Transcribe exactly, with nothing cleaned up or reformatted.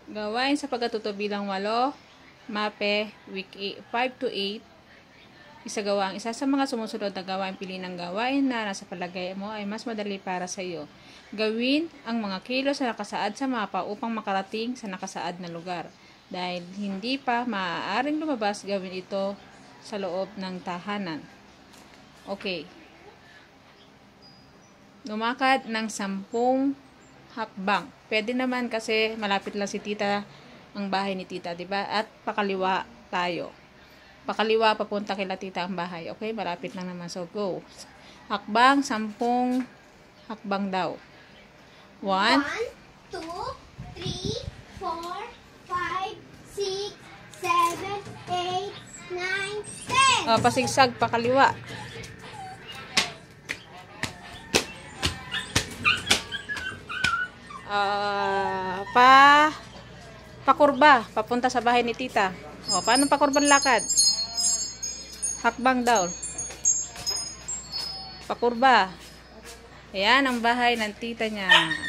Gawain sa pagkatuto bilang walo, mape, week five to eight. Isagawa ang isa sa mga sumusunod na gawain. Pili ng gawain na nasa palagay mo ay mas madali para sa iyo. Gawin ang mga kilos na nakasaad sa mapa upang makarating sa nakasaad na lugar. Dahil hindi pa maaaring lumabas, gawin ito sa loob ng tahanan. Okay. Lumakad ng sampung hakbang. Pwede naman kasi malapit lang si tita, ang bahay ni tita, diba? At pakaliwa tayo. Pakaliwa, papunta kila tita ang bahay. Okay, malapit lang naman. So, go. Hakbang, sampung hakbang daw. One. One, two, three, four, five, six, seven, eight, nine, ten. Oh, pasigsag, pakaliwa. Uh, pa pakurba, papunta sa bahay ni tita. O, paano pakurban lakad? Hakbang daw. Pakurba. Ayan ang bahay ng tita niya.